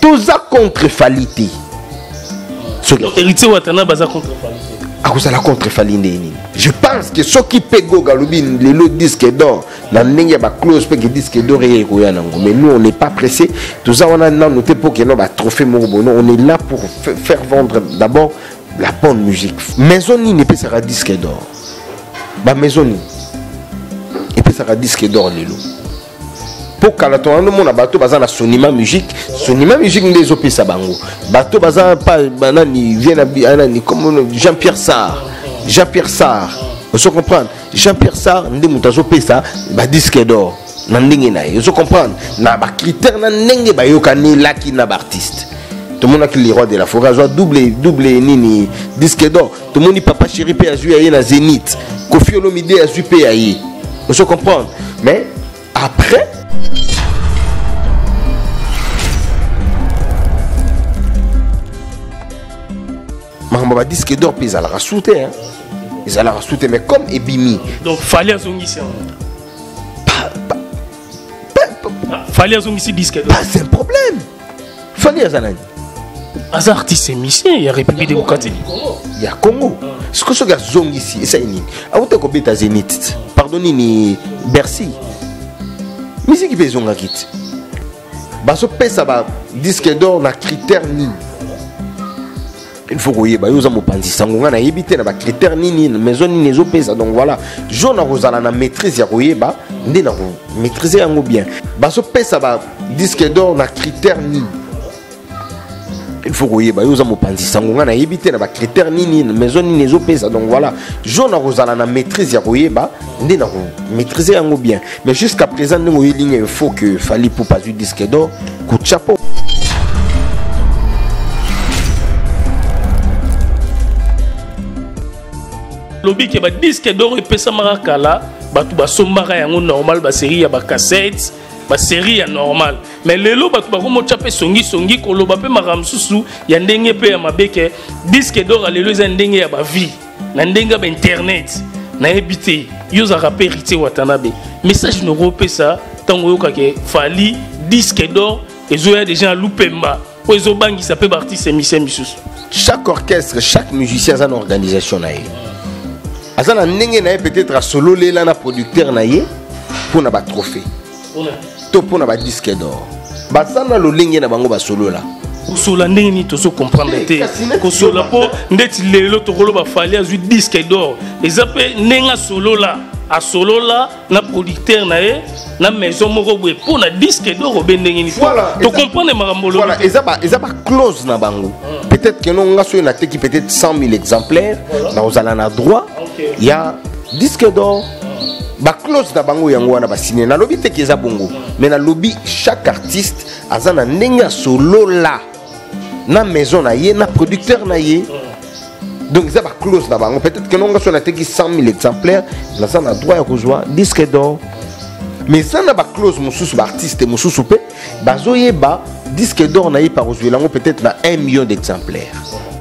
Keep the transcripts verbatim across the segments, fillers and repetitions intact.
toza contre Falité. Héritier Watana baza contre Falité. À cause de la contre Falité. Je pense que ceux qui payent Galubin, les lots disques d'or, la n'engue ba close pe que disque d'or et Koyanango. Mais nous on n'est pas pressé. Tout ça on a noté pour que nous ba trophée Morobono. On est là pour faire vendre d'abord la bonne musique. Maisoni ne peut sera disque d'or. Ba Maisoni. Et puis ça sera disque d'or les lots. Pour que la monde a bateau bazan la sonima musique, sonima musique des opé sabango. Bateau bazan pas banani vient à ni comme Jean-Pierre Sarr, Jean-Pierre Sarr. Vous comprenez? Jean-Pierre Sarr ndé mutazo pesa ba disque d'or. Nandingi na. Vous comprenez? Na ba critère na ndenge ba yokani laki na ba artiste. Tout le monde a qui les rois de la forêt a double double nini disque d'or. Tout le monde papa chéri pe a joué na Zénith. Kofi Olomide a joué pe ayi. Vous comprenez? Mais après Mahamba disque d'or puis ils allaient rassouter hein. Ils allaient rassouter mais comme Ebimi. Donc fallait azongisi. Fallait azongisi disque d'or. C'est un problème. Fallait azanani. Az artiste émission il y a République démocratique. Il y a Congo. Ce que ce gars zongisi et ça ini. A vous te kobeta Zénith. Pardonnez ni Bercy. Musique qui fait zonga kit. Baso pesa ba disque d'or na critère ni. Il faut que vous ayez un sangonga na yebite na ba critère nini maison ni nezo pesa donc voilà jaune na rozala na maîtrise ya koyeba ndé na maîtriser yango bien baso pesa ba disque d'or na critère ni il faut que vous ayez un sangonga na yebite na ba critère nini maison ni nezo pesa donc voilà jaune na rozala na maîtrise ya koyeba ndé na maîtriser yango bien mais jusqu'à présent nous ligne il faut que fallait pour pas du disque d'or coup de chapeau. Lobby qui est disque d'or et pesa marakala, batu ba sombara yango normal ba série ya ba cassette, ba série ya normal. Mais lelo batu ba komo chape songi songi ko loba pe maramsusu ya ndenge pe ya mabeke disque d'or lelo za ndenge ya ba vie, na ndenge ba internet, na ebité, yo za rapper Héritier Watanabe. Message no repesa tango yo kake fali disque d'or et zo ya déjà loupemba. Po zo bangi ça peut artiste émission misusu. Chaque orchestre, chaque musicien a une organisation na ye. Azana ndenge na peut-être à solo lela na producteur na ye pour na ba trophée. To pour na ba disque d'or. Bazana lo lenge na bango ba solo la. Ko solo ndenge ni to so comprendre te. Ko solo po ndeti lelo to kolo ba fali azu disque d'or. Ezape nenga solo la. A solo la na producteur na ye na maison moko boye pour na disque d'or obendenge ni. Voilà. To comprendre marambolo. Voilà, ezaba ezaba close na bango. Peut-être que non nga so na te qui peut-être cent mille exemplaires na ozala na droit. Il y a disque d'or. Ba close na bango yango wana ba signé na lobby te keza bongo. Mais na lobby chaque artiste azana ndenge solo la. Na maison na ye na producteur na ye. Donc ça va close na bango. Peut-être que non nga so na te ki cent mille exemplaires, na ça na droit ya kozwa disque d'or. Mais ça na ba close mususu ba artiste mususu pe bazoye ba disque d'or na ye par ozwelango peut-être na un million d'exemplaires.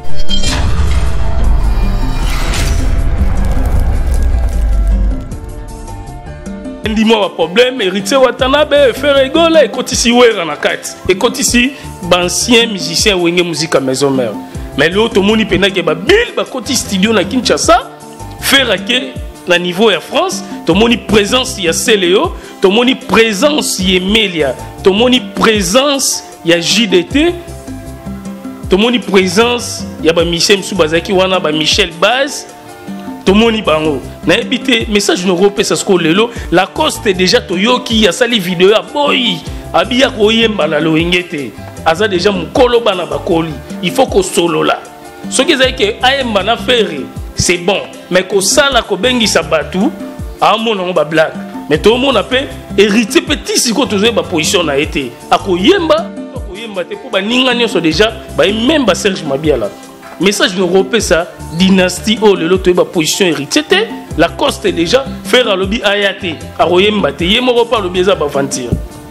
Dis-moi un problème, Héritier Watanabe, faire rigoler, et ici Wera na kat, et ici ancien musicien Wenge musique à maison mère. Mais l'autre monde pena que ba bill ba côté studio na Kinshasa, faire que na niveau Air France, to moni présence ya Céléo, to moni présence ya Melia, to moni présence ya J D T, to moni présence ya ba Michel Msubazaki wana ba Michel Baz. Tout le monde bango na ebité message no repé ça ce lelo la coste déjà toyoki ya sali vidéo ya boy abia koyemba na loingete aza déjà mukolo bana bakoli il faut ko solo là ce qui est que ayemba na faire c'est bon mais ko sala ko bengi sabatu a mon ba blague mais tout le monde appelle héritier petit si ko toujours ba position na été akoyemba koyemba te ko ba ninga nyonso déjà ba même ba Serge Mabiala. Message nous repère ça dynastie oh le lot ba position héritier la coste déjà faire à lobby ayate a royemba te yemo repas le bieza ba ventir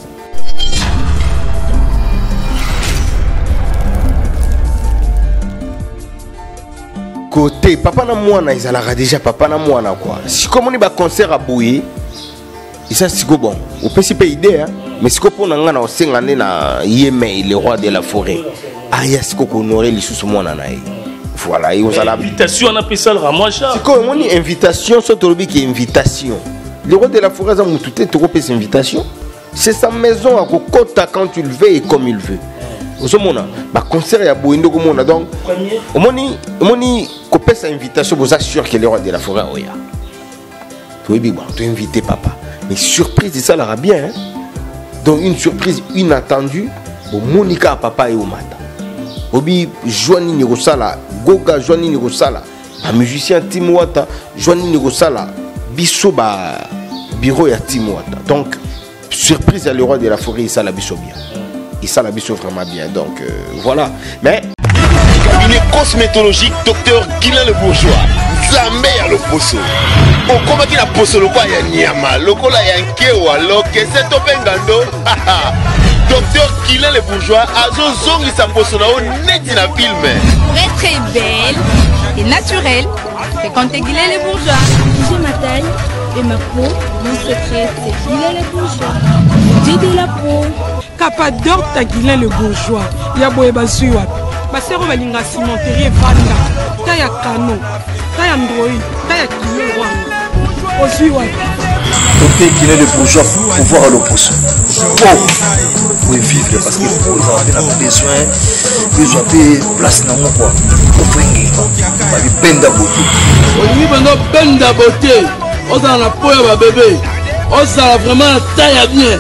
côté papa na mwana ils allera déjà papa na mwana quoi si comme on est ba concert à Bouye Et ça, c'est bon. On peut pas idée, hein. Mais c'est qu'on a un cinquante na Yémen, le roi de la forêt. Ah, il y a ce qu'on honorait les sous-mois. Voilà, et on a l'invitation, on appelle ça le ramocha. C'est comme une invitation, c'est une invitation. Le roi de la forêt, ça m'a tout été trop cette invitation. C'est sa maison à Kokota quand il veut et comme il veut. Au moment bah concert ya boindo comme on a donc au moni au moni copé sa invitation vous assure que le roi de la forêt oya. Tu es bien, tu es invité papa. Mais surprise ça l'aura bien hein. Donc une surprise inattendue pour Monica papa et Omata. Obi Joani Nirosala, Goga Joani Nirosala, un musicien Timwata, Joani Nirosala, biso ba bureau ya Timwata. Donc surprise à le roi de la forêt ça la biso bien. Et ça la biso vraiment bien. Donc euh, voilà. Mais cabinet cosmétologique docteur Guilain le Bourgeois. Zambé à l'opposo. Au combat qui la poso le quoi ya nyama, le quoi la yankewa, le que c'est topengando. Docteur Guilain le Bourgeois a zo zongi sa poso na o net na film. Pour être très belle et naturelle, fréquentez Guilain le Bourgeois. J'ai ma taille et ma peau, mon secret c'est Guilain le Bourgeois. J'ai de la peau. Capador ta Guilain le Bourgeois. Ya boye bazuwa. Basero balinga cimenterie vanda. Ta ya kano. Ta ya ndroi. Ta ya kilo wanga. Ozuwa. Ok, Guilain le Bourgeois pour voir l'opposition. Oh, pour vivre parce que pour ils ont besoin, ils ont place dans mon quoi. Pour fringuer. Parce que benda beauté. Oui, maintenant benda beauté. On a la peau à bébé. On a vraiment taille bien.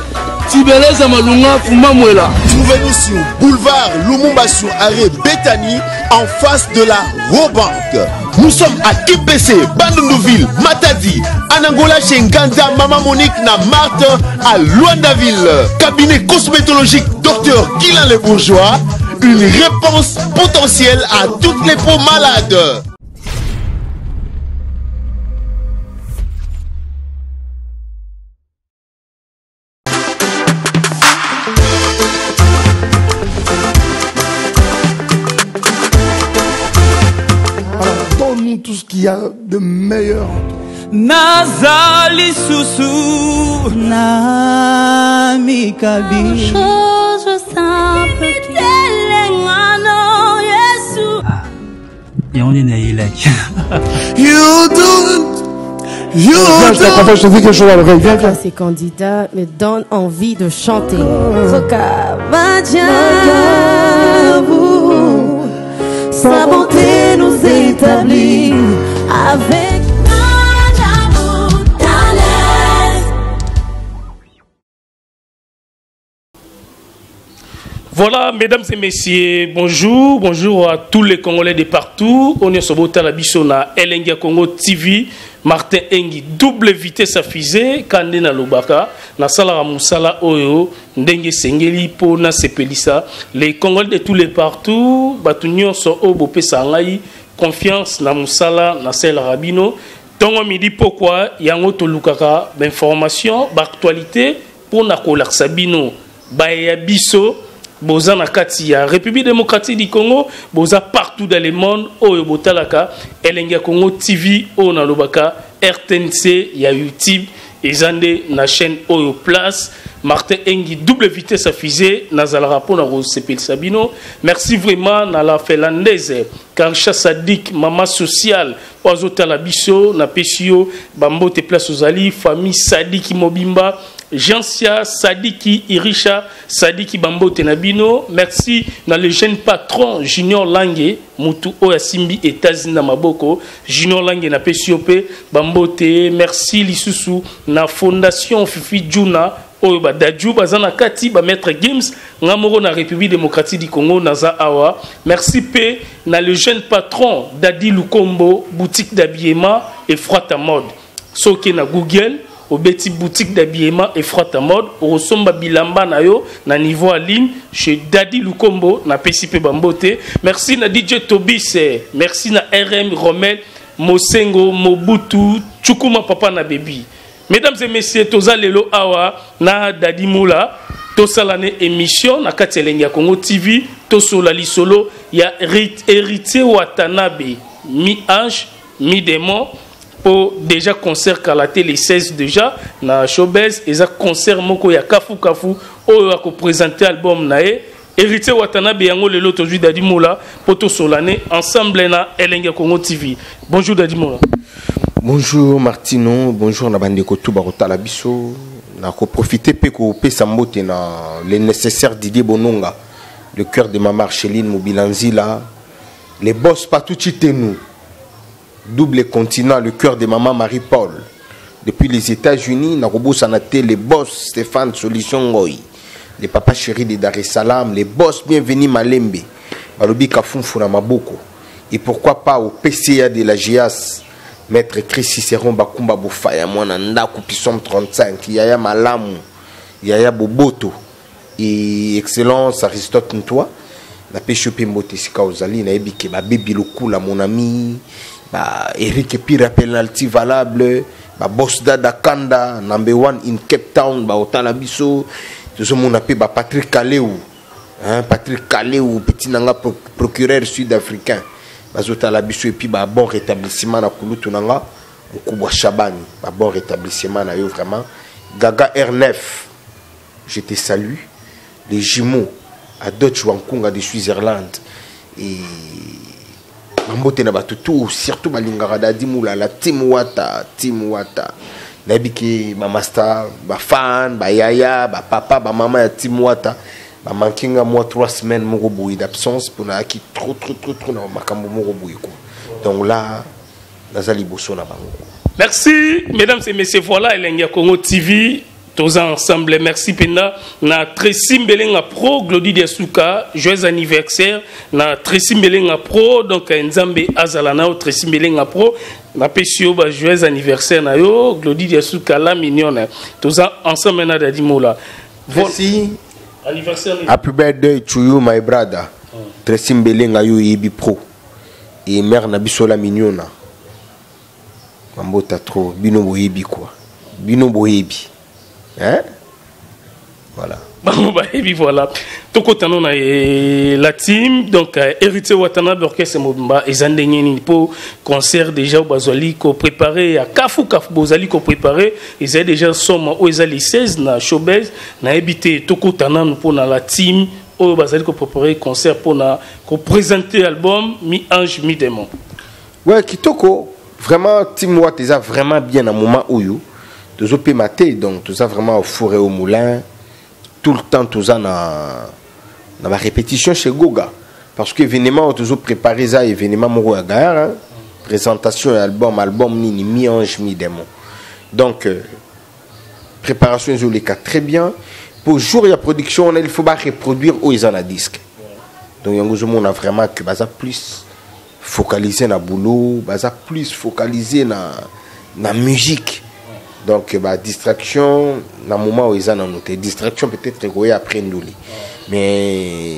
Trouvez-nous sur boulevard Lumumba sur arrêt Bethany en face de la Robank. Nous sommes à I P C, Bandundouville, Matadi, Anangola chez Nganda, Maman Monique na Marthe à Luandaville. Cabinet cosmétologique docteur Guilain le Bourgeois, une réponse potentielle à toutes les peaux malades. Tout ce qu'il y a de meilleur. Nazali Soussou Namikabi. Chose simple. You don't. You don't. Je te dis quelque chose à l'oreille. Viens, viens. Ces candidats me donnent envie de chanter. Sa bonté nous établit avec Voilà, mesdames et messieurs, bonjour, bonjour à tous les Congolais de partout. On est sur la Bissona, Elengia Congo T V, Martin Engi, double vitesse à fusée, Kandena Lobaka, Nasala Moussala Oyo, Ndenge Sengeli, Pona Sepelisa, les Congolais de tous les partout, Batunion so Obo Sangai, confiance na Moussala, Nasel Rabino. Tongo midi pourquoi Yango Tolukaka, d'information, d'actualité, pour Nakolak Sabino, Baya Bisso. Boza na kati ya République démocratique du Congo, boza partout dans le monde, oyo botalaka, Elengia Congo T V, o na lobaka, R T N C, ya YouTube, et zande na chaîne oyo place, Martin Engi, double vitesse à fusée, na zalara po na Rosepel Sabino. Merci vraiment na la Finlandaise, Karsha Sadik, Mama Social, Oazo Talabiso, na Pesio, Bambote Place Ozali, famille Sadiki Mobimba, Jansia, Sadiki, Irisha, Sadiki Bambo Tenabino. Merci dans le jeune patron Junior Lange, Moutou Oyasimbi, États-Unis na Maboko, Junior Lange na P C O P, Bambo Te, merci Lisusu, na Fondation Fifi Djuna, Oyoba Dadjou, Bazana Kati, ba Maître Games, Ngamoro na République démocratique du Congo, Naza Awa. Merci P, na le jeune patron Dadi Lukombo, boutique d'habillement et frotte à mode. Soke na Google, au petit boutique d'habillement et frotte à mode, au Somba Bilamba na yo, na niveau en ligne, chez Dadi Lukombo, na P C P Bambote. Merci na D J Tobis, merci na R M Romel, Mosengo, Mobutu, Chukuma Papa na Baby. Mesdames et messieurs, toza lelo awa na Dadi Moula, tosalane émission na kati Elengia Congo T V, tosola li solo, ya héritier Watanabe, mi-ange, mi-démon, pour déjà concert Kalaté les seize déjà na Showbiz et ça concert moko ya Kafu Kafu oyo ako présenter album nae Héritier Watanabe yango lelo tozui Dadi Mola poto solane ensemble na Elenga Congo T V. Bonjour Dadi Mola. Bonjour Martino, bonjour na bandeko tout barota biso. Na ko profiter pe ko pesa mbote na les nécessaires Didier Bononga, le cœur de ma Marceline Mobilanzila, les boss partout chez nous. Double continent, le cœur de maman Marie-Paul. Depuis les États-Unis, Narobo Sanate, les boss Stéphane Solution Ngoy, les papas chéris de Dar es Salaam, les boss bienvenus Malembe, Balobi Kafunfuna Maboko. Et pourquoi pas au P C A de la G I A S, Maître Chris Cicéron Bakumba Boufaya, Mwananda Coupissom trente-cinq, Yaya Malamu, Yaya Boboto, et Excellence Aristote Ntoa, la pêche Pimbote Sika Ozali, Naebike, Babi Lokula, mon ami. Bah, Eric Pira penalty valable, bah, Boss Dada Kanda, number one in Cape Town, bah, Otala Bisso, tout ce monde appelle bah, Patrick Kaleu, hein, Patrick Kaleu, petit nanga pro procureur sud-africain, bah, Otala Bisso, et puis bah, bon rétablissement na Kulutu nanga, Mukubwa Shabani, bah, bon rétablissement na yo vraiment, Gaga R neuf, je te salue, les jumeaux, à Dutch Wankunga de Switzerland, et Mbote na batutu surtout balingara Dadi Mola la team Wata team Wata nabiki ma master ba fan ba yaya ba papa ba maman ya team Wata ba mankinga moi trois semaines mon boui d'absence pour na ki trop trop trop trop na makambo mon boui quoi. Donc là nazali bosso na bango. Merci mesdames et messieurs, voilà Elenga Congo T V. Tous ensemble, merci Pena. Na Tracy Mbelenga Pro, Glody Diasuka, joyeux anniversaire. Na Tracy Mbelenga Pro, donc Nzambe Azalana, Tracy Mbelenga Pro. Na Pesio, joyeux anniversaire na yo, Glody Diasuka, la mignonne. Tous ensemble, na Dadi Mola. Merci. Anniversaire. Happy birthday to you, my brother. Mm. Tracy Mbelenga yo Yebi Pro. Et mère Nabiso la mignonne. Mambota trop. Bino Boyebi quoi. Bino Boyebi. Hein? Voilà. Et puis voilà. Tout côté on a la team donc Héritier Watanabe orchestre Mobimba et Zandengeni pour concert déjà au Bazali ko préparé à Kafu Kafu Bozali ko préparé ils ont déjà somme au les seize na Showbiz na habité tout côté on pour la team au Bazali ko préparé concert pour na ko présenter album mi ange mi démon. Ouais, Kitoko vraiment team Wat ils a vraiment bien à moment où you tous au maté donc tout ça vraiment au four et au moulin tout le temps tout ça na na ma répétition chez Goga parce que événement toujours préparé ça événement moro à gare hein? Présentation album album ni mi ange mi démon donc euh, préparation je les cas très bien pour jour il y a production il faut pas reproduire où ils en a disque donc on a vraiment que baza plus focalisé na boulot baza plus focalisé na na musique. Donc, bah, distraction, dans le moment où ils en ont noté, distraction peut-être après nous. Mais,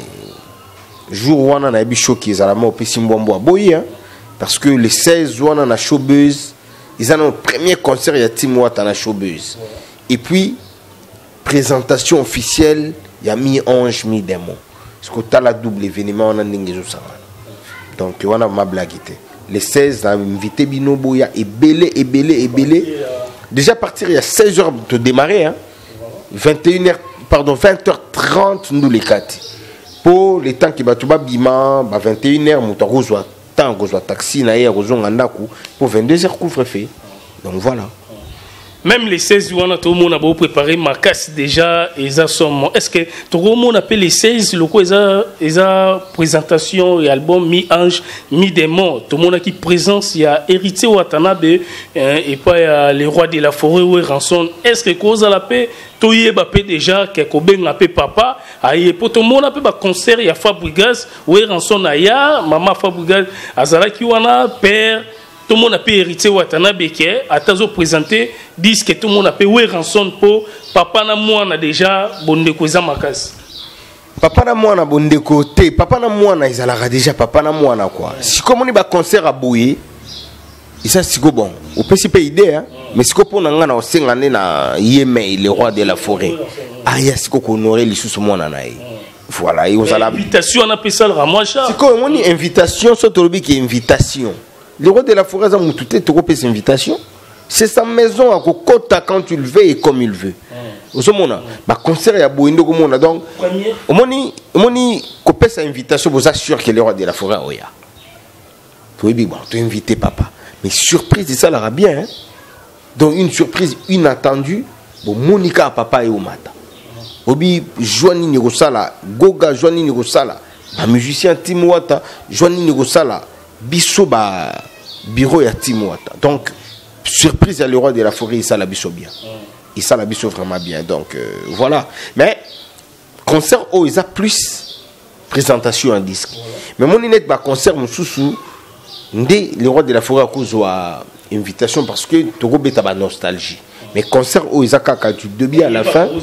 jour où on a eu choqué, ils ont eu Simboambo à Boye, parce que les seize où on a Showbiz, ils ont eu le premier concert, il y a Tim Watt à la Showbiz. Et puis, présentation officielle, il y a mi-ange, mi-démon. Parce que tu as la double événement, on a eu ça. Donc, on a ma blague. Les seize, on a invité Bino Boya, et belé, et belé, et belé. Déjà partir il y a seize heures de démarrer hein. vingt et une heures pardon vingt heures trente nous les quatre. Pour les temps qui va tout bima ba vingt et une heures muta rozwa temps rozwa taxi na hier rozonga ndaku pour vingt-deux heures couvre-feu. Donc voilà. Même les seize, on a tout le monde a préparé ma casse déjà et ça somme. Est-ce que tout le monde appelle les seize le quoi ils ont présentation et album mi ange mi démon. Tout le monde a qui présence il y a Héritier Watanabe et pas il y a les rois de la forêt ou rançon. Est-ce que cause à la paix tout y est bappé déjà quelque ben appelé papa aïe pour tout le monde a pas concert il y a Fabregas ou rançon aya maman Fabregas azala qui wana père. Tout le monde a pu hériter Watanabe qui a présenté disque que tout le monde a pu ouais rançon pour papa na moi na déjà bondeko za makas. Papa na moi na bondeko te papa na moi na izalaka déjà papa na moi na quoi. Si comme on est ba concert à Boye et ça c'est bon. Au P C P idée hein mais si comme on a na osengane na Yémé le roi de la forêt. Ah ya si ko honorer les sous moi na naï. Voilà et on a l'invitation on a appelé ça le ramocha. C'est comme on dit invitation surtout le qui invitation. le roi de la forêt a moutouté trop ses invitations. C'est sa maison à Kokota quand tu le veux et comme il veut. Au moment bah concert ya boindo comme on a donc au moni au moni copé sa invitation vous assure que le roi de la forêt oya. Tu dis bon tu invité papa mais surprise c'est ça la bien hein? Donc une surprise inattendue bon Monica papa et au matin. Obi Joani Nirosala Goga Joani Nirosala ba musicien Timwata Joani Nirosala biso ba bureau ya Timwata. Donc surprise à le roi de la forêt il la biso bien. Il ça la biso vraiment bien. Donc euh, voilà. Mais concert oh ils a plus présentation en disque. Mais mon net ba concert mon sous ndé le roi de la forêt à cause de invitation parce que Togo beta ba nostalgie. Mais concert où ils ont du début à la fin.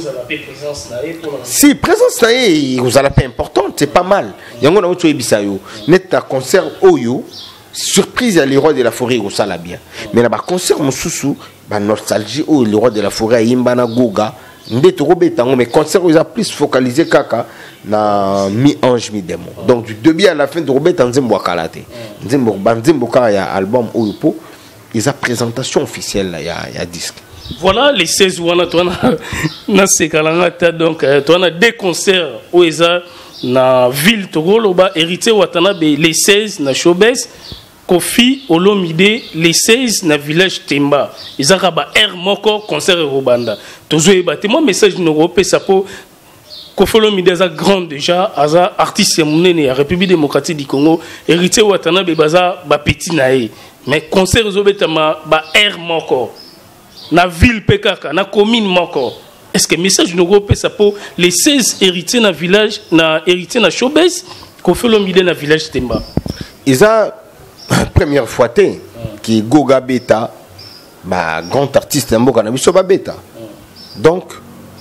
Si présence naïe, vous avez la paix importante, c'est pas mal. Il y a un autre ébisayo. Net à concert Oyo, surprise à le roi de la forêt au ça bien. Mais là-bas concert mon sous bah nostalgie où le roi de la forêt Imbana Goga, ndé Togo beta mais concert où ils ont plus focalisé kaka na mi ange mi démon. Donc du début à la fin de Robert Nzembo Kalate. Nzembo Banzembo Kaya album Oyo po, ils ont présentation officielle là, il y a il y a disque. Voilà les seize ou on a na sekalangata donc tu as deux concerts où ils ont na ville Togo ba hérité Watanabe les seize na Showbiz Kofi Olomide les seize na village Temba ils ont ba air moko concert Robanda tozo e baté moi message no repé ça pour Kofi Olomide za grand déjà aza artiste monene ya République démocratique du Congo hérité Watanabe baza ba petit naé mais concert zobetama ba air moko na ville Pekaka, na commune moko. Est-ce que message nous repère ça pour les seize héritiers na village, na héritiers na Showbiz, qu'on fait le milieu na village Temba? Ils ont première fois té qui Goga Beta, ma grand artiste en Boka na biso Beta. Donc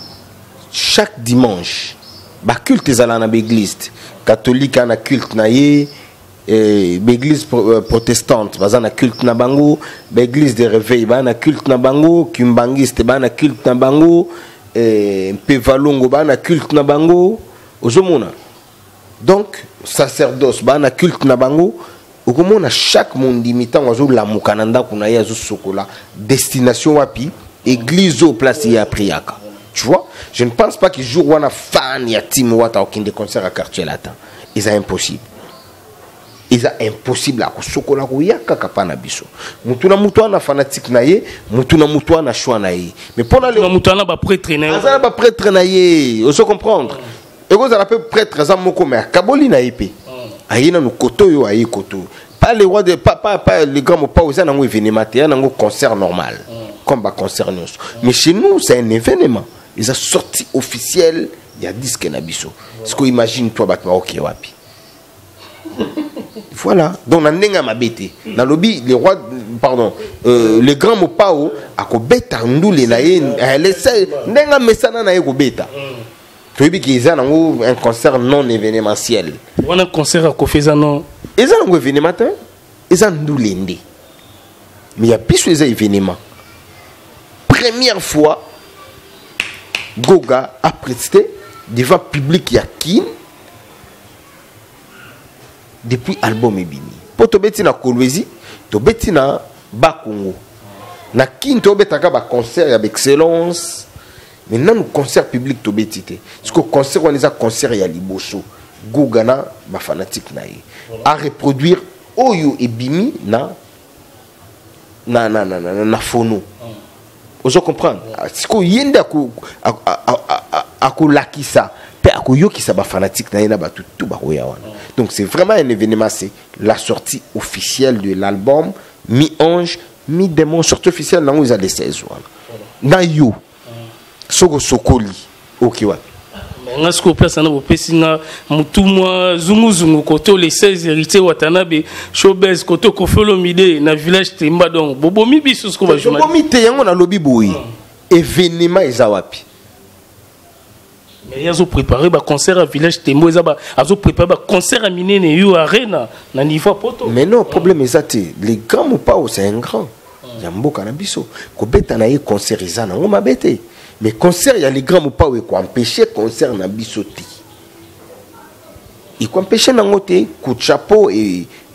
chaque dimanche, ba culte ezala na l'église catholique na culte na ye. L'église protestante baza na culte na bango, l'église de réveil ba na culte na bango, kimbangiste ba na culte na bango, pevalongo ba na culte na bango, ozomona. Donc sacerdoce ba na culte na bango, okomona chaque monde imitant ozo la mukananda kuna ya zo sokola, destination wapi, église au place ya priaka. Tu vois, je ne pense pas que jour wana fan ya Tim Wata aucun des concerts à quartier latin. C'est impossible. C'est impossible à sokola ko yaka kapana biso. Mutuna mutwana fanatique na ye, mutuna mutwana choix na ye. Mais pendant le mutwana ba prêtre na ye. Azala ba prêtre na ye, on se comprendre. Et vous allez peu prêtre za moko mais kaboli na épée. Ayina no koto yo ayi koto. Pas les rois de pas pas pas les grands pas aux nango événement, il y a un concert normal. Comme ba concert nous. Mais chez nous c'est un événement. Ils ont sorti officiel, il y a disque na biso. Est-ce que imagine toi batma OK wapi. Voilà, donc na ndenga mabete na lobby les rois pardon euh, le grand mopao akobeta ndule na ye laisse ndenga mesana na ye kobeta tu vois qu'ils ont un concert non événementiel on a un concert à kofeza non ils ont un événement ils ont ndule ndé mais il y a plus les événements première fois Goga a presté devant public yakin depuis album ebini po to beti na Kolwezi to beti na Bakongo na kin to betaka ba concert avec excellence maintenant nous concert public to beti te parce que concert on les a concert ya liboso Gugana ba fanatique na ye à reproduire oyo ebimi na na na na na, na phono vous comprenez parce que yenda ko akolakisa pe akoyokisa ba fanatique na ye na ba tout tout ba roya wana. Donc c'est vraiment un événement, c'est la sortie officielle de l'album Mi-Ange, Mi-Démon, sortie officielle dans les années seize. Dans yo, Soko Sokoli, ok ouais. Mais ce qu'on place en Europe, c'est que moi, Zungu Zungu, côté les seize héritiers Watanabe, Showbiz, côté Kofolomide, dans le village Temba, donc Bobo Mibi, ce qu'on va jouer. Bobo Mibi, on a lobby boy. Événement, ils ont wapi. Mais ils ont préparé un concert à village Tembo, ils ont préparé un concert à Minene et à Arena, dans niveau poto. Mais non, le problème est que les grands Mopao, c'est un grand. Il y a un beau cannabis. Quand on a un concert, ils ont un bête. Mais concert, il y a les grands Mopao qui ont empêché le concert dans Bissoti. Ils ont empêché le coup de chapeau et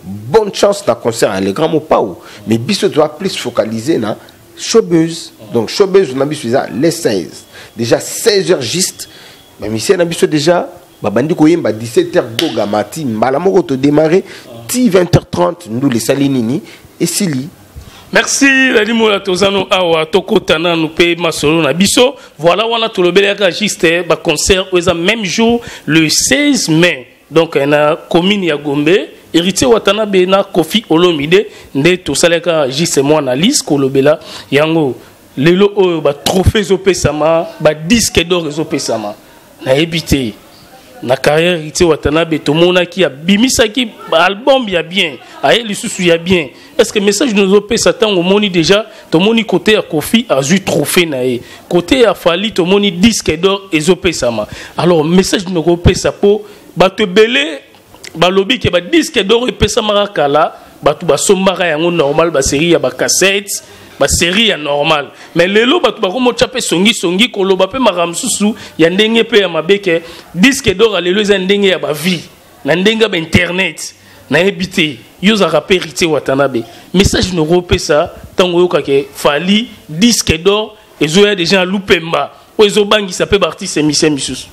bonne chance dans le concert à les grands mots pas où mais biso doit plus focaliser na showbiz donc showbiz on a biso les seize déjà seize heures juste mais monsieur na biso déjà babandi ko yemba dix-sept heures goga mati mbala moko to démarrer ti vingt heures trente nous les salinini et sili. Merci la limola tozano awa toko tana nous paye masolo na biso voilà on a tout le bel juste ba concert au même jour le seize mai donc on a commune ya Gombe héritier Watanabe na Kofi Olomide nde to saleka juste moi analyse ko lobela yango lelo o ba trophée zo pesama ba disque d'or zo pesama na ebité na carrière héritier Watanabe to mona ki a bimisa ki album ya bien aye lisusu ya bien. Est-ce que le message nous opé Satan au moni déjà ton moni côté à Kofi a eu trophée naé côté à Fali ton moni disque d'or et zopé sama alors message nous opé sa peau ba te belé ba lobby que ba disque d'or et pesa marakala ba tu ba sombara yango normal ba série ya ba cassette ba série ya normal mais lelo ba tu ba komo chapé songi songi ko loba pe maramsusu ya ndenge pe ya mabeke disque d'or lelo za ndenge ya ba vie na ndenge ba internet na ebité yo za rappé héritier Watanabe message no repé ça tango yo kake Fali disque d'or et zo ya déjà lupemba o zo bangi ça peut artiste émission misusu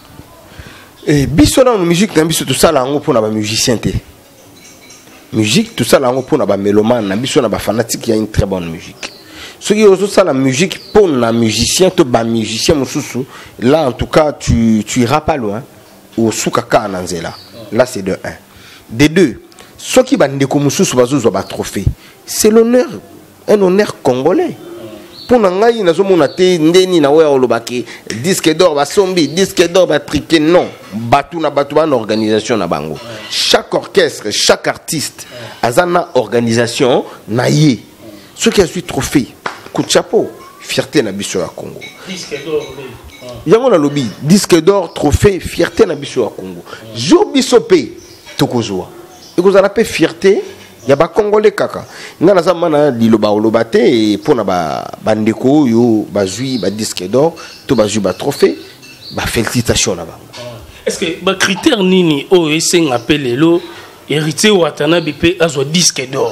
et biso na musique na biso tout ça là ngo pona ba musicien té musique tout ça là ngo pona ba mélomane na biso na ba fanatique il y a une très bonne musique ce qui est ça la musique pour na musicien to ba musicien mususu là en tout cas tu tu iras pas loin au soukaka nanzela là c'est de un. Des deux, ceux qui bandent comme sous bazo ba trophée, c'est l'honneur, un honneur congolais. Pour nangai na zomo na te ndeni na wa olobaki disque d'or ba sombi, disque d'or ba triqué non, batu na batu ba organisation na bango. Chaque orchestre, chaque artiste azana organisation na yé. Ceux qui a su trophée, coup de chapeau, fierté na biso ya Congo. Disque d'or. Yango na lobby, disque d'or, trophée, fierté na biso ya Congo. Jour biso pe tokozwa ekozala pe fierté ya ba congolais kaka ngana zamana liloba olobate et pona ba bandeko yo bazui ba disque d'or to bazui ba trophée ba félicitations na bango. Est-ce que ba critère nini o esenga pelelo héritier Watanabe pe azwa disque d'or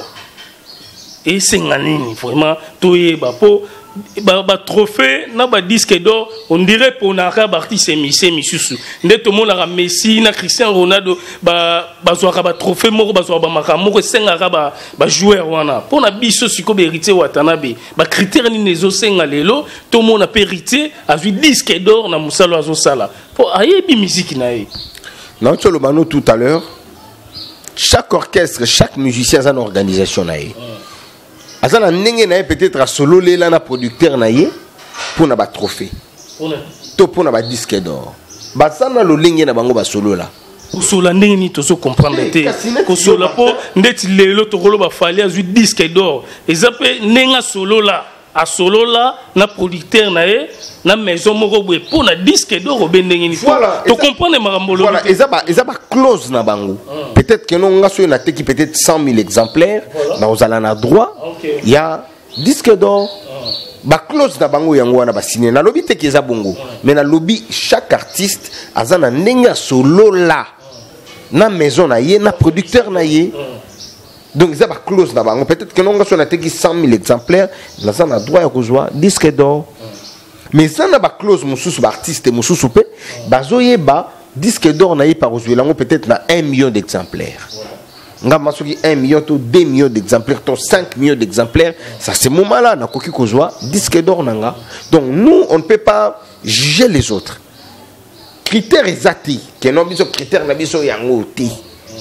esenga nini vraiment to yeba po ba ba trophée na ba disque d'or on dirait pour na ka artiste émission misusu nde to mona Messi na Cristiano Ronaldo ba bazwa ba trophée moko bazwa ba makamoko senga ka ba ba joueur wana pour na biso siko be héritier Watanabe ba critère ni nezo senga lelo to mona héritier azui disque d'or na musalo azo sala pour ayebi musique na ye non tu le bano tout à l'heure chaque orchestre chaque musicien a une organisation na ye. Azana ndenge na peut-être à solo lela na producteur na ye pour na ba trophée to pour na ba disque d'or bazana lo lenge na bango ba solo la ko sola ndenge ni to so comprendre te ko sola po ndeti lelo to kolo ba fali azu disque d'or ezape nenga solo la a solo la na producteur na ye na maison moko boye pour na disque d'or obendenge ni voilà to comprendre marambolo voilà ezaba ezaba close na bango peut-être que non nga so na te qui peut-être cent mille exemplaires na ozala na droit il y a disque d'or ba close na bango yango wana ba signer na lobby te ki eza bongo mais na lobby chaque artiste azana ndenge solo la na maison na ye na producteur na ye donc ça va close na bango peut-être que non nga so na te ki cent mille exemplaires na za na droit ya kozwa disque d'or mais ça na ba close mususu ba artiste mususu pe bazoye ba disque d'or na ye par ozwelango peut-être na un million d'exemplaires. Nga masoki un million to deux millions d'exemplaires to cinq millions d'exemplaires ça c'est moment là na koki kozwa disque d'or nanga donc nous on ne peut pas juger les autres critères ezati que non biso critères na biso yango ti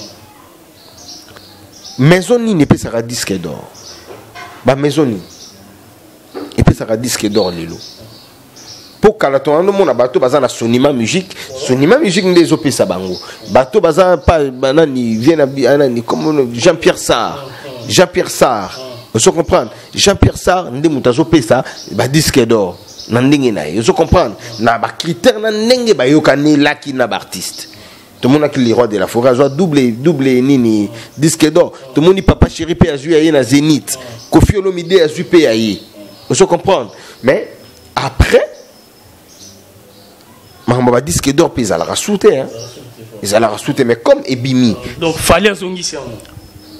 maison ni ne peut sera disque d'or ba maison ni et peut sera disque d'or lelo pour kalaton no mona bato baza na sonima musique sonima musique ndezo pesa bango bato baza pa banani vient na comme Jean-Pierre Sarr Jean-Pierre Sarr vous comprenez Jean-Pierre Sarr nde mutazo pesa ba disque d'or na ndenge na vous comprenez na ba critère na ndenge ba yokani laki na ba artiste tout le monde a qui les rois de la forêt a double double nini disque d'or tout le monde papa chéri pe a joué na Zénith Kofi Olomide a joué pe ayi vous comprenez mais après Mahamba disque d'or puis ils allaient rajouter hein ils allaient rajouter mais comme Ebimi donc fallait zongi c'est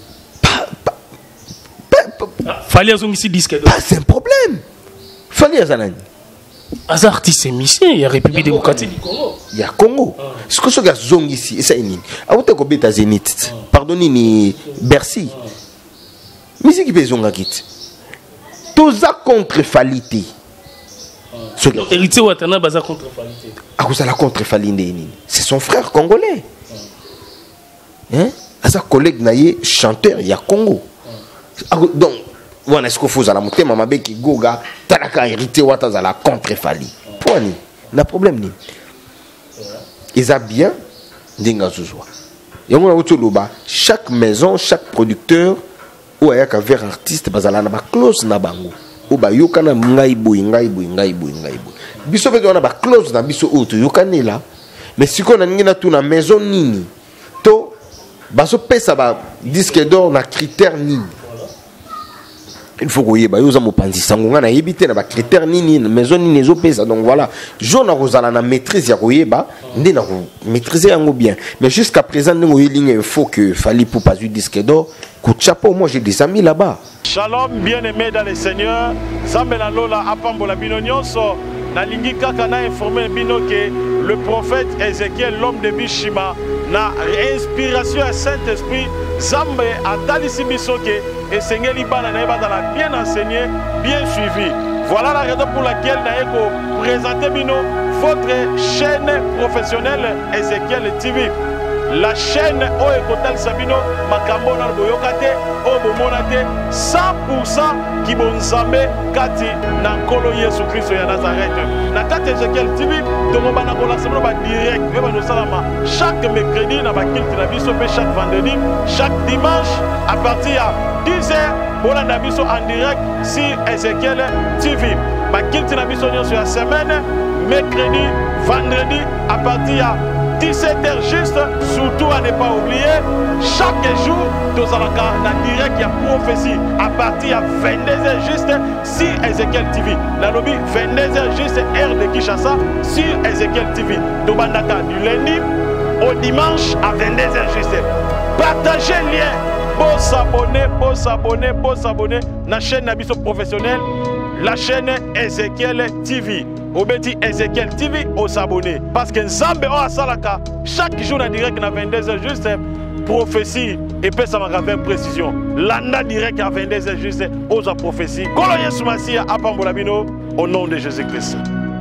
Fali azongisi disque d'or. Ah, c'est un problème. Fali azanani. Aza artiste émissien, il y a République démocratique du Congo. Il y a Congo. Ce que ce gars zongisi, et ça est nini. Aouta ko beta Zénith. Pardonnez ni Bercy. Musique be zonga kit. Toza contre Falité. Héritier Watana baza contre Falité. À cause de la contre Falité. C'est son frère congolais. Hein? À sa collègue naïe chanteur, il y a Congo. Donc, voilà ce qu'il faut à la montée, maman qui goga, talaka hérité Wata za la contre Fali. Point ni. Na problème ni. Ils a bien dinga zuzwa. Yango na wotoloba, chaque maison, chaque producteur ou ayaka vers artiste bazala na ba clause na bango. Ou ba yokana ngai boy ngai boy ngai boy ngai boy. Biso pe na ba clause na biso auto yokane là. Mais si qu'on a ngina tout na maison nini. To baso pesa ba disque d'or na critère nini. Il faut que vous ayez mopanzi sangonga na yebite na ba critère nini maison nini zo pesa. Donc voilà, jona rozala na maîtrise ya koyeba ndé na maîtriser yango bien. Mais jusqu'à présent ngo yelinga il faut que Fali pour pas du disque d'or. Coup de chapeau, moi j'ai des amis là-bas. Shalom, bien-aimés dans le Seigneur. Zambela Lola apambola bino nyonso. Na lingi kaka na informé bino que le prophète Ézéchiel, l'homme de Bishima, na inspiration à Saint-Esprit, Zambe a talisi biso que Esengeli bana na eba dans bien enseigné, bien suivi. Voilà la raison pour laquelle na eko présenter bino votre chaîne professionnelle Ézéchiel T V. La chaîne Oekotal Sabino, Makambona Boyokate, Obomonate, cent pour cent qui bonzame Kati, Nankolo Yesu Christ ya Nazareth. Na Kati Ezekiel T V, Tomobana Kola Sabino ba direct, Eba no Salama. Chaque mercredi, na Bakilti Nabiso, chaque vendredi, chaque dimanche, à partir de dix heures, Bola Nabiso en direct sur Ezekiel T V. Bakilti Nabiso sur la semaine, mercredi, vendredi, à partir de dix-sept heures juste, surtout à ne pas oublier, chaque jour, nous allons en direct, il y a prophétie à partir de vingt-deux heures juste sur Ezekiel T V. La lobby, vingt-deux heures juste, heure de Kinshasa sur Ezekiel T V. Donc, du lundi au dimanche à vingt-deux heures juste. Partagez le lien, pour s'abonner, pour s'abonner, pour s'abonner à la chaîne Nabiso professionnelle, la chaîne Ezekiel T V. Obeti Ezekiel T V aux s'abonner. Parce que Nzambe o asalaka chaque jour en direct à vingt-deux heures juste prophétie et puis ça m'a avec précision. Landa direct à vingt-deux heures juste aux prophéties. Kolo Yesu Masia apambola bino au nom de Jésus-Christ.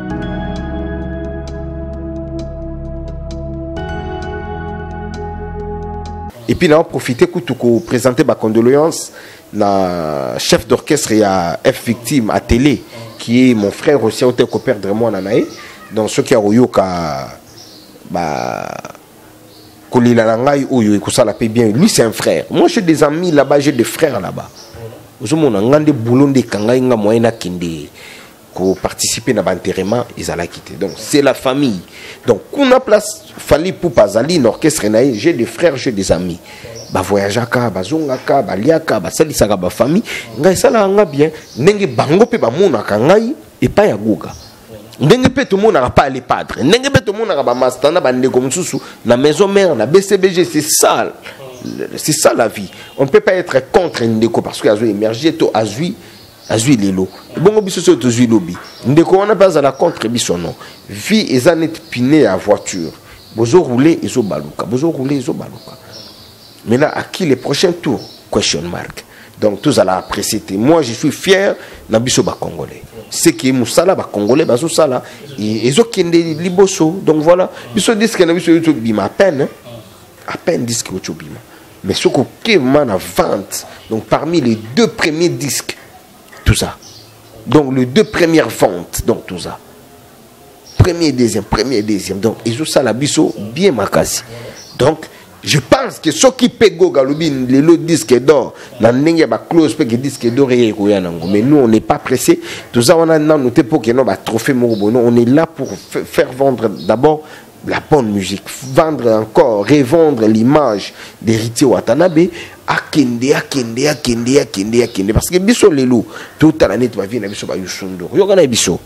Et puis là on profite pour présenter ma condoléance na chef d'orchestre et à F victime à télé qui est mon frère aussi au tel coopère de moi nanae dans ce qui a royoka bah kolila langai oyo ekosala pe bien lui c'est un frère. Moi j'ai des amis là-bas, j'ai des frères là-bas. Ozomona ngande boulonde kangai nga moyena kinde ko participer na enterrement ils allaient quitter. Donc c'est la famille. Donc on a place Fali pour Pazali orchestre nae, j'ai des frères, j'ai des amis. Ba voyageaka bazongaka baliaka basalisaka ba famille ngai sala nga bien ndenge bango pe ba monaka ngai et pas ya goga ndenge pe tout monaka pas les padres ndenge pe tout monaka ba master na bande comme susu na maison mère na B C B G. C'est ça, c'est ça la vie. On ne peut pas être contre ndeko parce que azo émerger to azui azui lelo bongo biso so to zui lobby ndeko on a pas à la contre biso non vie ezanet piné à voiture bozo rouler ezo baluka bozo rouler ezo baluka. Maintenant, à qui les prochains tours? Question mark. Donc, tous à la apprécier. Moi, je suis fier d'Abisso Congolais. Ce qui est Moussala, Congolais, Basso Sala, et Zokende Liboso. Donc voilà. Bisso disque Nabisso Bima à peine. À peine disque Bima. Mais ce qui est man à vente. Donc, parmi les deux premiers disques, tout ça. Donc, les deux premières ventes, donc tout ça. Premier, deuxième, premier, deuxième. Donc, ils ont ça la Bisso bien makasi. Donc, je pense que ceux qui payent Galubin, les lots disques d'or, dans le ba close pe que disque d'or et mais nous on n'est pas pressé. Tout ça on a noté pour que nous ba trophée Morobono, on est là pour faire vendre d'abord la bonne musique, vendre encore, revendre l'image d'Héritier Watanabe à Kende, à Kende, à Kende, à Kende, à Kende, parce que biso lelo toute l'année tu vas venir biso ba yusundo. Yogana biso.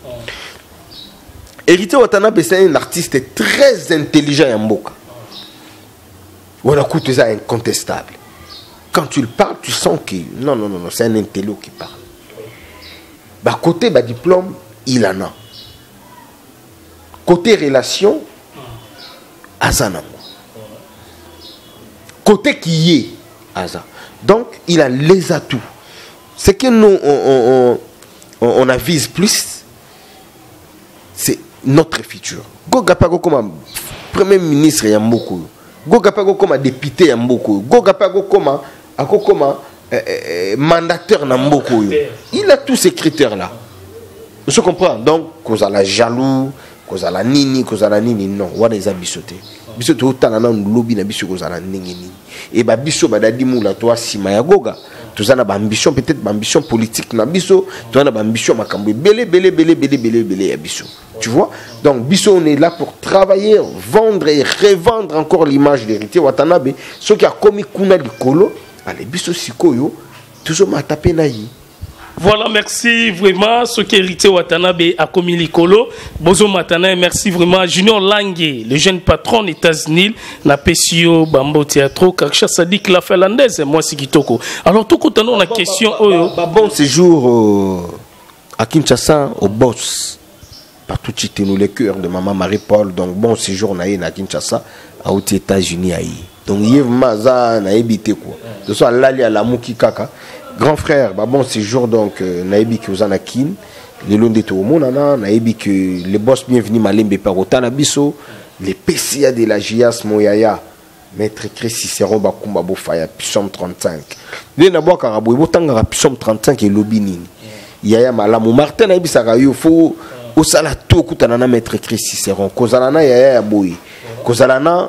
Héritier Watanabe c'est un artiste très intelligent en Mboka. Voilà, écoute, c'est incontestable. Quand tu le parles, tu sens que non, non, non, non c'est un intello qui parle. Bah, côté bah, diplôme, il en a. Côté relation, Azana. Côté qui est, Aza. Donc, il a les atouts. Ce que nous, on, on, on, on avise plus, c'est notre futur. Goga Pago comme premier ministre, il y a beaucoup. Goga Pago comme député, il y a beaucoup. Goga Pago comme mandataire, il y a beaucoup. Il a tous ces critères-là. Vous comprenez? Donc, cause à la jaloux, cause à la nini, cause à la nini, non. What is a bisoté? Bisoté autant dans le lobby, na biso cause à la nini. Et bah biso bah dadi moula toi si maya goga. Tout ça na ba ambition peut-être ba ambition politique na biso. Tout ça na ba ambition makambo belé belé belé belé belé belé biso. Tu vois? Donc biso on est là pour travailler, vendre et revendre encore l'image d'héritier Watanabe. Ce qui a commis kuna likolo, allez biso sikoyo, toujours m'a tapé naï. Voilà, merci vraiment. Ce qui hérité Watanabe a commis l'icolo. Bozo Matana, merci vraiment. Junior Lange, le jeune patron des États-Unis, na P C O Bambo Teatro, Kaksha Sadik la finlandaise, moi c'est Kitoko. Alors, tout le temps, on a une question. Bon séjour à Kinshasa, au boss. Partout, tu nous les cœurs de maman Marie-Paul. Donc, bon séjour à Kinshasa, aux États-Unis. Donc, il y a Maza, na habité quoi. De soit l'ali à la Mouki Kaka. Grand frère, bah bon séjour donc naïbi que vous en a kin, les longs de tout monana, naïbi que les boss bienvenus malembe par Otanabiso, les P C A de la J A S Moyaya, maître Christ Cicéron Bakumba Bofaya, Psalm trente-cinq. Les nabo karabou, botanga Psalm trente-cinq et lobinini. Yaya malamu Martin naïbi sarayo fo au salato kutanana maître Christ Cicéron, kozalana yaya ya boy, kozalana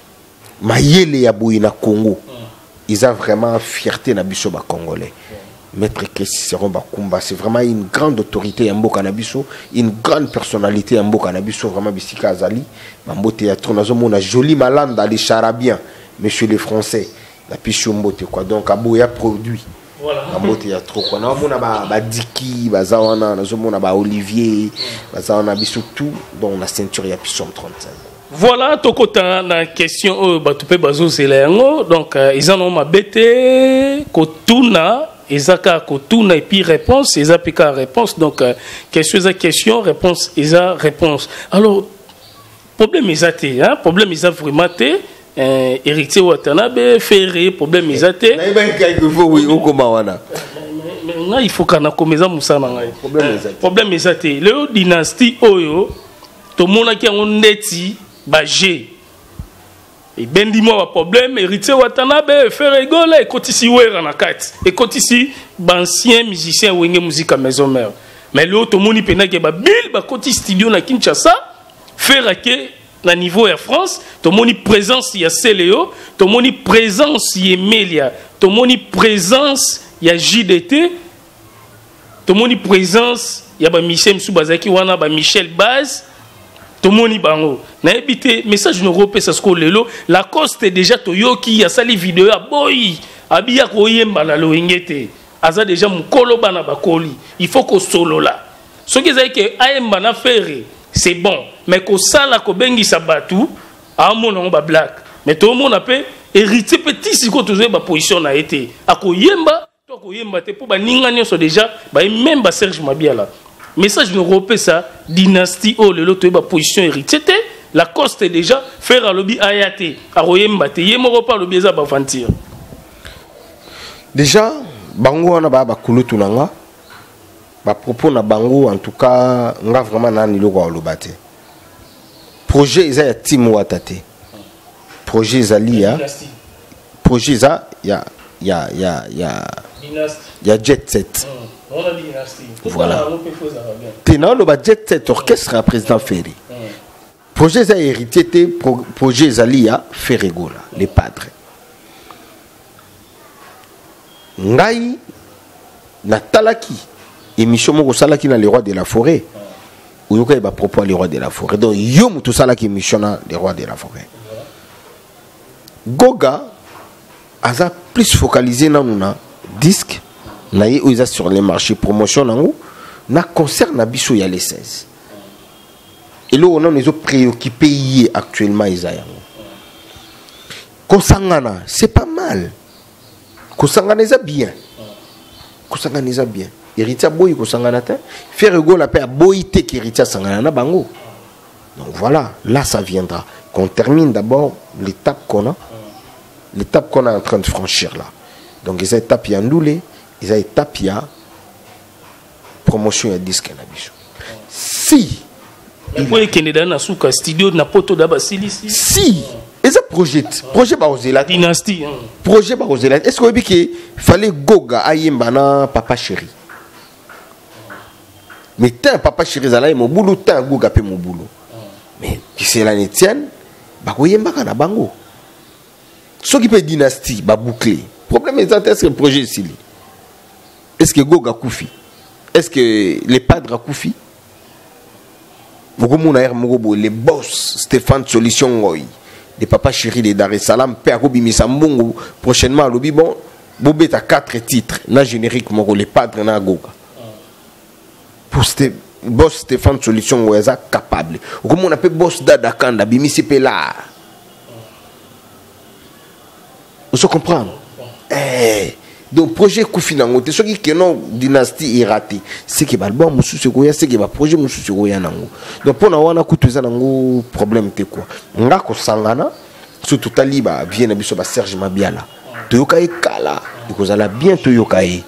mayele ya boy na Congo. Ils ont vraiment fierté na biso ba congolais. Maître Cicéron Bakumba, c'est vraiment une grande autorité en Mboka Nabiso, une grande personnalité en Mboka Nabiso, vraiment Bissika Azali. Mambo théâtre, nous avons une jolie malanda, les charabiens, monsieur les Français, la pichou mbote quoi. Donc abo ya produit. Voilà. Mambo théâtre quoi. Nous avons ba ba Diki, ba Zawana, nous avons ba Olivier, ba Zawana biso tout dans la ceinture ya Psalm trente-cinq. Voilà, tokota na question oh batupe bazo zelengo donc euh, ils en ont ma bête kotuna ezaka kotuna et puis réponse eza pika réponse donc euh, question eza question réponse eza réponse. Alors problème ezate hein problème eza vraiment té euh, héritier Watanabe ferré problème ezate na iba quelque fois oui okoma wana maintenant il faut kana komeza musana ngai problème ezate problème ezate le dynastie oyo to mona ki on ndeti Bagé. Et ben dis-moi le problème, héritier Watanabe, faire rigoler, et quand ici, ouais, en a quatre. Et quand ici, ancien musicien, ouenge musique à maison mère. Mais l'autre, mon ipena qui est babil, bah, quand ici, studio na Kinshasa, faire que, na niveau de France, ton moni présence, il y a Céléo, ton moni présence, il y a Melia, ton moni présence, il y a J D T, ton moni présence, il y a Michel Msoubazaki, wana, Michel Baz, Tomoni bango na ebité message no repé ça sko lelo la coste déjà toyoki ya sali vidéo ya boy abia ko yemba na loingete aza déjà mukolo bana bakoli il faut ko solo là ce qui est que ayemba na faire c'est bon mais ko sala ko bengi sabatu a mon ba black mais tout le monde appelle héritier petit si ko tozo ba position na été ako yemba to ko yemba te pour ba ninga nyonso déjà ba même ba Serge Mabiala. Message nous repère ça, dynastie oh le lot position héritier la coste déjà faire un lobby ayate à royemba te yemoro pas lobby za ba fantir. Déjà bango na ba ba kulutu nanga ba propos na bango en tout cas nga vraiment na ni loko lobate. Projet isa ya team watate. Projet zalia. Projet za ya ya ya ya ya jet set. Voilà. Tenant le budget cet orchestre à président Ferry. Projet a hérité projet Zalia Ferregola, les padres. Ngai Natalaki émission moko salaki na les rois de la forêt. Ou yoka ba propos les rois de la forêt. Donc yom tout salaki émission na les rois de la forêt. Goga aza plus focalisé na nuna disque na ye oza sur les marchés promotion nango na concert na biso ya les seize et là on est préoccupé hier actuellement Isaïa kosangana c'est pas mal kosangana ça bien kosangana ça bien héritier boy ko sangana te faire ego la paix a boy te ki héritier sangana na bango. Donc voilà, là ça viendra. Qu'on termine d'abord l'étape qu'on a, l'étape qu'on est en train de franchir là. Donc ils ont étape il y a ndoulé, ils ont étape il y a promotion ya disque na biso. Si il qu'il est dans la souka studio na poto d'aba silisi. Si et ça projet projet ba ozela dynastie. Projet ba ozela. Est-ce que que fallait goga ayemba na papa chéri. Mais tant papa chéri zala mon boulot tant goga pe mon boulot. Mais qui c'est la Etienne ba koyemba kana bango. Ce qui peut dynastie ba boucler. Problème est est-ce que le projet ici. Est-ce que goga koufi? Est-ce que les padres koufi? Les boss Stéphane Solution Ngoy, les papas chéris de Dar es Salaam, Père Misambongo, prochainement, le bon, Bobet a quatre titres, na générique, les padres na Goga. Pour ce boss Stéphane Solution Ngoy, capable. Comment on appelle boss Dadakanda, Bimisi Pela. Vous comprenez? Eh. Donc projet Koufi Nango, ce qui est non dynastie est raté. C'est que balbo musu se goya, c'est que ba projet musu se goya nango. Donc pour na wana kutuza nango problème te quoi. Nga ko sangana surtout taliba vient na biso ba Serge Mabiala. Toyoka e kala, ikozala bien toyoka e.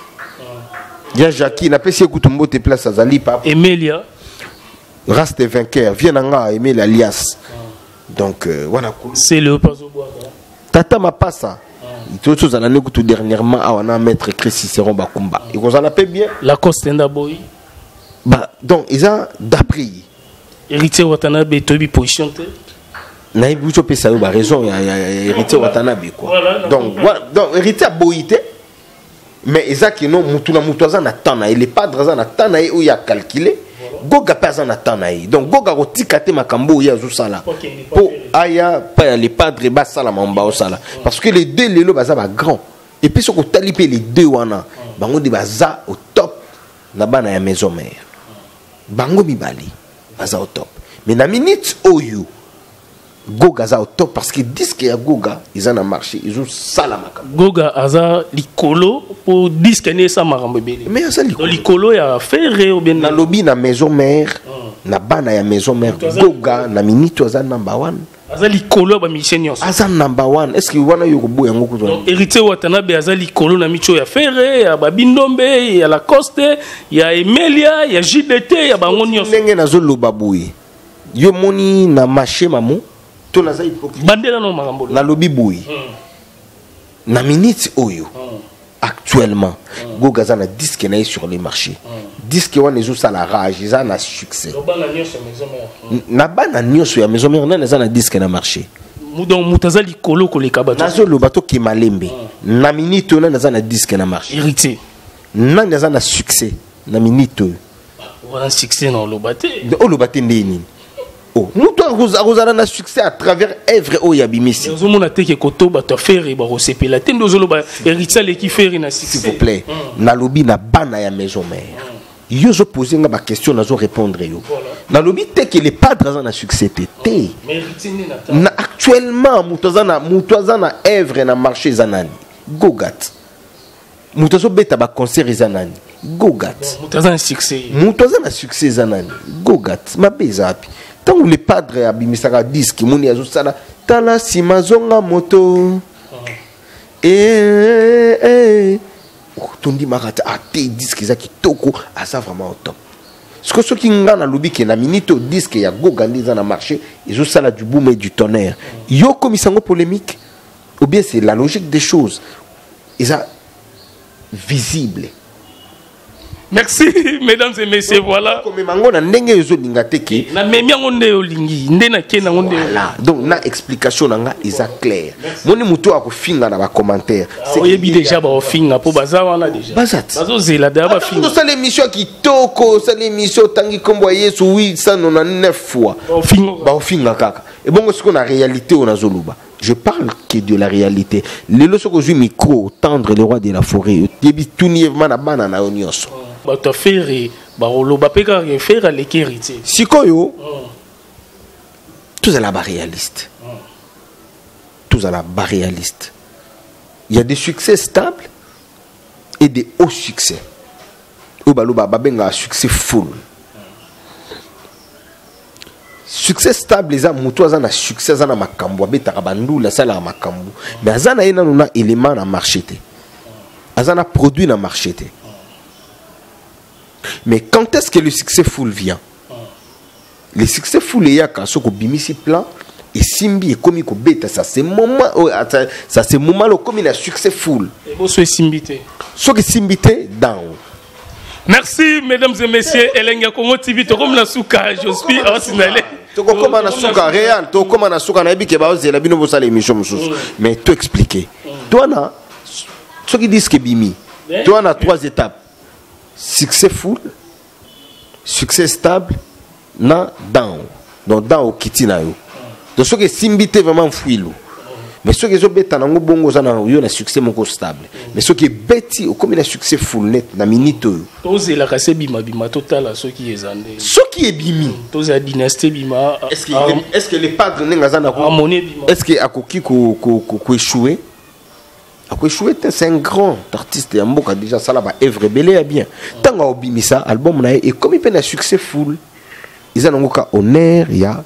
Ya Jackie na pesi kutumbo te place azali pa. Emilia race des vainqueurs, vient nga Emilia alias. Donc euh, wana c'est le paso bois. Tata Mapassa. Tout chose à l'année tout dernièrement à on a maître Christy Cicéron Bakumba. Et qu'on en appelle bien. La Costenda Boy. Bah donc ils ont d'après. Héritier Watanabe Tobi position te. Na ibucho pe ça ba raison il y a héritier Watanabe quoi. Donc voilà donc héritier Boyité. Mais ils ont qui non mutuna mutoza na tana et les padres na tana où il y a calculé. Goga pas en attendant. Donc Goga rotikate makambo ya zusala. Pour aya pas les padres bas sala mamba au sala parce que les deux les lo baza ba grand et puis ce que talipé les deux wana bango de baza au top na bana ya maison mère. Bango bibali baza au top. Mais na minute oyo Goga za au top parce que disque ya Goga ils en a marché ils ont sala makambo. Goga aza likolo pour disque ne sa makambo bele. Mais ça likolo. Likolo ya ferré ou bien na lobby na maison mère na bana ya maison mère Goga na minute aza number one. Aza likolo ba mission nyonso. Aza number one. Est-ce que wana yo boya ngoko to? Héritier Watanabe aza likolo na micho ya ferré ya babindombe ya la Coste ya Emilia ya J D T ya bango nyonso. Ndenge nazo loba boye. Yo moni na marché mamu. Bandela no makambo na lobby boy mm. na minute oyo mm. actuellement mm. Goga za na disque na sur les marchés mm. disque wana ezo sala rage za na succès na bana nyonso ya maison mère na za na disque na marché mudon mutaza likolo ko leka bato nazo lo bato ki malembe mm. na minute ona na za na disque na marché héritier na za na succès na minute oyo voilà succès na lo baté o lo baté ndeni. Oh, nous avons un succès à travers œuvre au Yabimisi. Nous avons été koto bato faire et baro sepe la tendo zolo ba héritier le qui faire na succès. S'il vous plaît, na lobby na bana ya maison mère. Yo zo poser nga ba question na zo répondre yo. Na lobby te que les padres na succès te. Mais héritier na actuellement mutoza na mutoza na œuvre na marché zanani. Gogat. Mutozo beta ba concert zanani. Gogat. Mutoza na succès. Mutoza na succès zanani. Gogat. Ma bezapi. Tant que les padres abimisaka disque moni azosala tala simazonga moto eh eh tondi makata ate disque za kitoko asa vraiment au top. Ce que ceux qui ngana lobi ke na minute disque ya Goga ndiza na marché ezosala du boom et du tonnerre. Yo komisango polémique ou bien c'est la logique des choses. Ils a visible. Merci, mesdames et messieurs, voilà. Donc, na explication nanga isa clair. Moni muto ako finga na ba commentaire. C'est déjà ba finga po bazawa na déjà. Bazat. Bazo zela da ba finga. C'est l'émission qui toko, c'est l'émission tangi kombo yesu huit cent quatre-vingt-dix-neuf fois. Ba finga. Ba finga kaka. Et bon, ce qu'on a réalité on a zoluba. Je parle que de la réalité. Les leçons que je micro tendre le roi de la forêt. Debi tunievement na bana na onyoso. Ba to faire ba rolo ba peka faire les héritiers. Sikoyo. Tous à la bas réaliste. Tous à la bas réaliste. Il y a des succès stables et des hauts succès. ou baloba babenga succès full. Succès stable les amuto azana succès azana makambo abetaka bandu la sala makambo mais azana ena nuna élément na marché té azana produit na marché té. Mais quand est-ce que le succès full vient? Le succès full est quand ce qu'on bimisi plan et simbi et comme il beta ça c'est moment ça c'est moment le comme il a succès full et vous soyez simbité ce qui simbité down. Merci mesdames et messieurs Elenga Congo T V to comme la souka je suis ordinaire to comme na souka réel to comme na souka na bike ba ozela bino bo sala émission mususu mais to expliquer toi na ce qui disent que bimi toi na trois étapes succès full succès stable na down donc down kiti na yo donc ce qui simbité vraiment fuilo mais ce qui est bêta na bongo za na yo na succès moko stable mais ce qui est bêti comme il a succès full net na minute toze la kase bima bima total ce qui est zandé ce qui est bimi toze la dynastie bima est-ce que est-ce que les padres nenga za na est-ce que akoki ko ko ko échouer ako échouer c'est un grand artiste ya mboka déjà ça là ba œuvre belé bien tanga obimisa album na et comme il peut na succès full ils ont ngoka honneur ya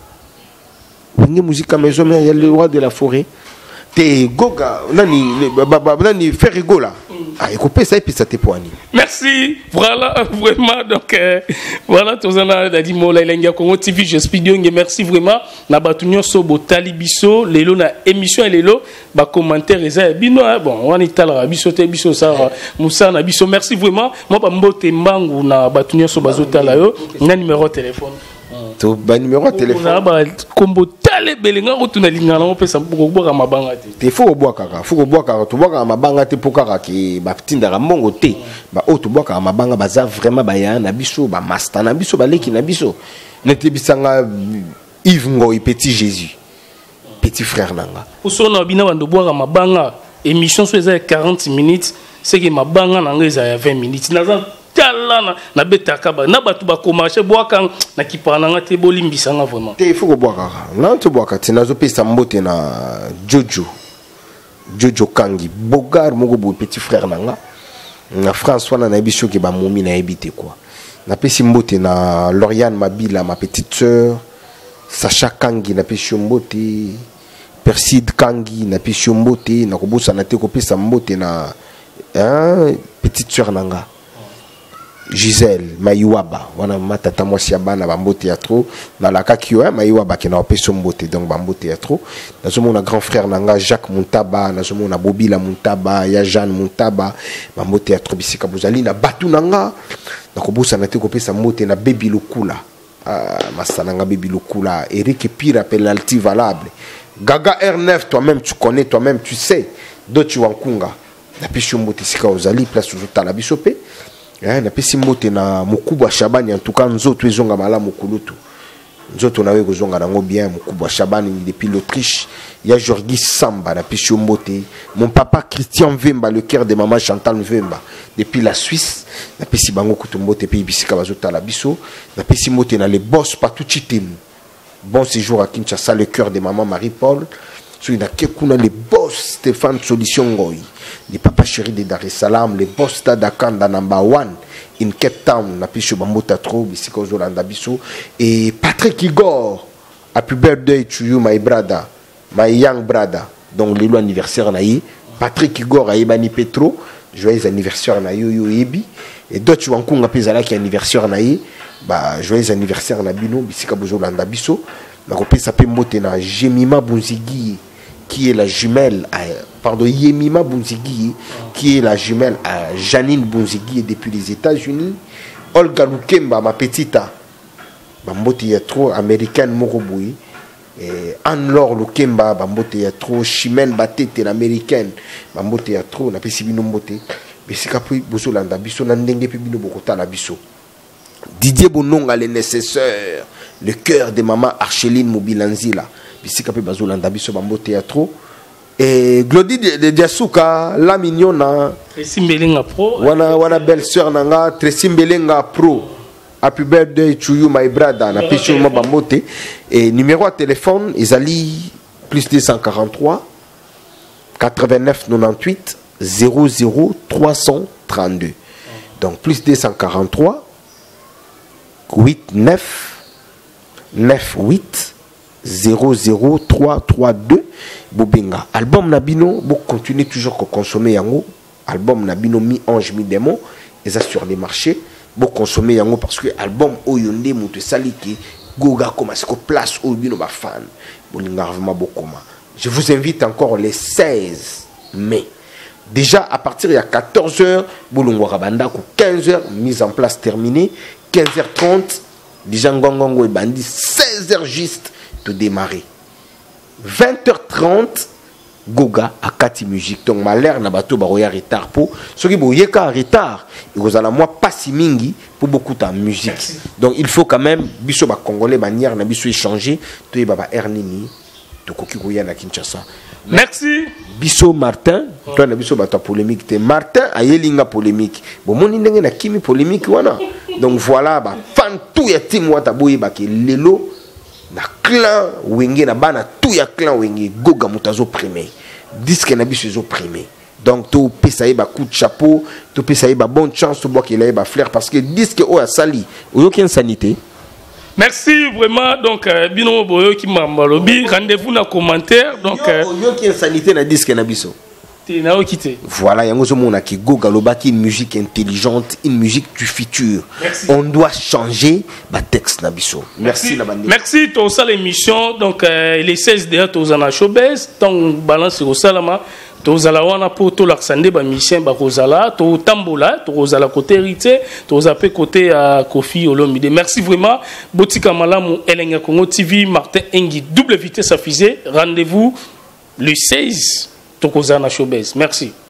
wenge musique maison mais il y a le roi de la forêt te goga nani nani faire rigoler ah écoutez ça et puis ça te poigné. Merci voilà vraiment donc euh, voilà tous en a dit mola Elenga Congo T V j'espère bien merci vraiment na batunyo so botali biso lelo na émission lelo ba commentaire eza bino bon on est tala biso te biso ça Moussa na biso merci vraiment moi ba mbote mbangu na batunyo so bazotala yo na numéro de téléphone to ba numéro de téléphone na ba kombo tale belenga ko tuna lingana on pesa pour boka mabanga te te faut boka kaka faut boka to boka mabanga te pour kaka ki ba tinda mbongo te ba o to boka mabanga baza vraiment ba ya na biso ba master na biso ba leki na biso nete bisanga Yves Ngoy petit Jésus petit frère nanga pour sona bina bando boka mabanga émission so eza quarante minutes c'est que mabanga nanga eza vingt minutes naza talana na betaka ba na batu ba komarché boaka na kipananga te bolimbisanga vraiment te faut boaka na to boaka te nazo pesa mbote na Jojo Jojo Kangi bogar moko bo petit frère nanga na François na biso ke ba momi na ebité quoi na pesi mbote na Lauriane Mabila ma petite sœur Sacha Kangi na pesi mbote Perside Kangi na pesi mbote na kobosa na te ko pesa mbote na hein petite sœur nanga Gisèle Maïwaba wana matata mwasi ya bana bambote ya trop na la kakio hein Maïwaba qui na opeso mbote donc bambote ya trop nazo mona grand frère nanga Jacques Muntaba nazo mona Bobila Muntaba ya Jeanne Muntaba bambote ya trop bisika bozali na batu nanga na kobusa na te ko pesa mbote na Baby Lukula ah masananga Baby Lukula Eric Pira penalty valable Gaga R neuf toi-même tu connais toi-même tu sais d'autres wankunga na pisho mbote sika ozali place ozotala bisope eh na pesi mbote na mukubwa Shabani en tout cas nzoto ezonga malamu kulutu nzoto nawe kozonga nango bien mukubwa Shabani depuis l'Autriche ya Jorgi Samba na pesi mbote mon papa Christian Vemba le cœur de maman Chantal Vemba depuis la Suisse na pesi bango kutumbote pe bisika bazotala biso na pesi mbote na les boss partout chitemu bon séjour à Kinshasa le cœur de maman Marie-Paul sur une akekuna les boss Stéphane Solution Ngoy les papas chéris de Dar es Salaam les boss d'Adakanda number one in Cape Town na picho bambota trop bisiko zolanda biso et Patrick Igor happy birthday to you my brother my young brother donc le anniversaire na yi Patrick Igor aibani Petro joyeux anniversaire na yo yo ebi et d'autres wankunga pezala qui anniversaire na yi ba joyeux anniversaire na bino bisika bozolanda biso na kopesa pe mbote na Jemima Bunzigi qui est la jumelle à, pardon, Yemima Bunzigi, qui est la jumelle à Janine Bunzigi depuis les États-Unis. Olga Lukemba, ma petite, Bambote Yatro, américaine Moroboui. Anne-Laure Lukemba, Bambote Yatro, Chimène Batete, l'américaine, Bambote Yatro, na Pesibino Mbote. Mais c'est qu'après, Bozo Landa Biso, Nandenge Pibino Bokota la Biso. Didier Bononga, les nécessaires, le cœur de maman Archeline Mobilanzila. Bisika pe bazolanda biso bambo théâtre et Glody de Diasuka la mignona Tracy Mbelenga pro wana wana belle sœur nanga Tracy Mbelenga pro happy birthday to you my brother na picho ma bambote et numéro de téléphone ezali plus deux cent quarante-trois quatre-vingt-neuf quatre-vingt-huit zéro zéro trois cent trente-deux Donc plus deux cent quarante-trois huit neuf neuf huit zéro zéro trois trois deux Bobenga. Album Nabino, vous continuez toujours à consommer yango. Album Nabino mi ange mi démon. Et ça sur les marchés. Vous consommer yango parce que album Oyonde Moute Saliki Goga comme c'est place au bino ba fan. Je vous invite encore les seize mai. Déjà à partir de quatorze heures, Boulungo Rabanda, quinze heures, mise en place terminée. quinze heures trente, déjà Ngongongo et Bandi, seize heures juste de démarrer. vingt heures trente, Goga à Kati Musique. Donc, malheur n'a pas tout baroya retard pour ceux qui boyent qu'à retard. Et vous allez moi pas si mingi pour beaucoup de musique. Merci. Donc, il faut quand même, biso ba congolais manière n'a biso échanger. Tout est baba Ernini, to koki goya na Kinshasa. Merci. Biso Martin, toi na biso bata polémique. Te Martin a yelinga polémique. Bon, mon indenge na kimi polémique wana. Donc voilà, bah fan tout ya team wata boye ba ke lelo. Na clan wenge na bana tout ya clan wenge Goga mutazo premier disque na biso zo premier. Donc tout pesaye ba coup de chapeau, tout pesaye ba bonne chance, tout bois qu'il ait ba flair parce que disque o a sali aucune sanité. Merci vraiment. Donc bino boyo ki mambalobi, rendez-vous na commentaire. Donc aucune sanité na disque na biso. Voilà, il y a qui Goga Lobaki, une musique intelligente, une musique du futur. Merci. On doit changer le texte Nabiso. Merci. Merci, Merci pour ça l'émission. Donc euh, les seize déjà tous en showbiz, donc balance au salama. Tozala wana po to laksande ba mission ba kozala to tambola to kozala côté hérité to zape côté à Kofi Olomide. Merci vraiment Botika Malamu Elenga Congo T V Martin Engi double vitesse à fusée. Rendez-vous le seize Tokozana Showbiz. Merci.